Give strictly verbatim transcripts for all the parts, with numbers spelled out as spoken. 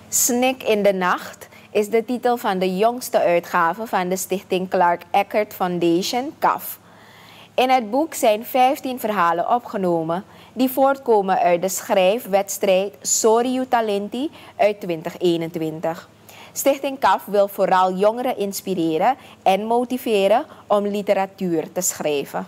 Snik in de Nacht is de titel van de jongste uitgave van de stichting Clark Eckert Foundation, C A F. In het boek zijn vijftien verhalen opgenomen die voortkomen uit de schrijfwedstrijd Sorry You Talenti uit twintig eenentwintig. Stichting C A F wil vooral jongeren inspireren en motiveren om literatuur te schrijven.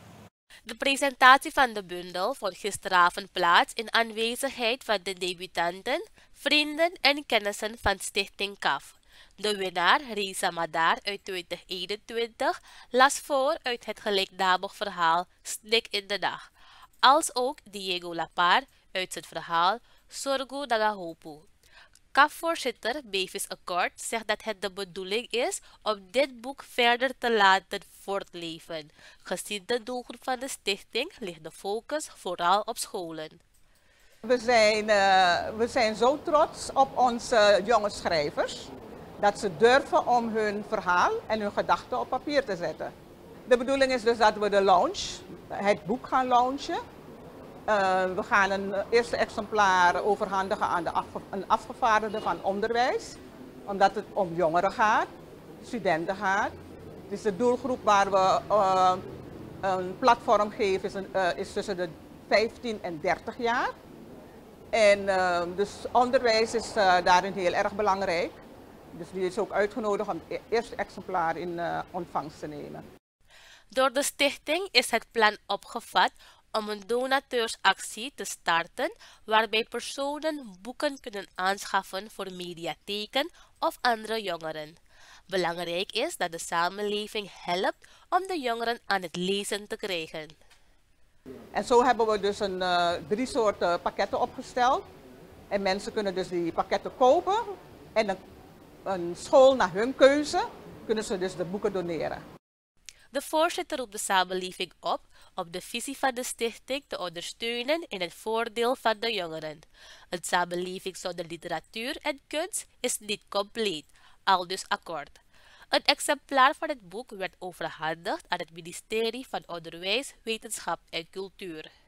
De presentatie van de bundel vond gisteravond plaats in aanwezigheid van de debutanten, vrienden en kennissen van Stichting C A F. De winnaar, Risa Madar uit twintig eenentwintig, las voor uit het gelijknamig verhaal Snik in de Nacht, als ook Diego Lapar uit het verhaal Sorgo Nagahopu. C A F-voorzitter Bevis Accord zegt dat het de bedoeling is om dit boek verder te laten voortleven. Gezien de doelgroep van de stichting ligt de focus vooral op scholen. We zijn, uh, we zijn zo trots op onze jonge schrijvers dat ze durven om hun verhaal en hun gedachten op papier te zetten. De bedoeling is dus dat we de launch, het boek gaan launchen. Uh, we gaan een eerste exemplaar overhandigen aan de afge een afgevaardigde van onderwijs, omdat het om jongeren gaat, studenten gaat. Het is de doelgroep waar we uh, een platform geven, is, een, uh, is tussen de vijftien en dertig jaar. En uh, dus onderwijs is uh, daarin heel erg belangrijk. Dus die is ook uitgenodigd om het eerste exemplaar in uh, ontvangst te nemen. Door de stichting is het plan opgevat om een donateursactie te starten waarbij personen boeken kunnen aanschaffen voor mediatheken of andere jongeren. Belangrijk is dat de samenleving helpt om de jongeren aan het lezen te krijgen. En zo hebben we dus een, uh, drie soorten pakketten opgesteld. En mensen kunnen dus die pakketten kopen en een, een school naar hun keuze kunnen ze dus de boeken doneren. De voorzitter roept de samenleving op om de visie van de stichting te ondersteunen in het voordeel van de jongeren. Een samenleving zonder literatuur en kunst is niet compleet, aldus Akkoord. Een exemplaar van het boek werd overhandigd aan het ministerie van Onderwijs, Wetenschap en Cultuur.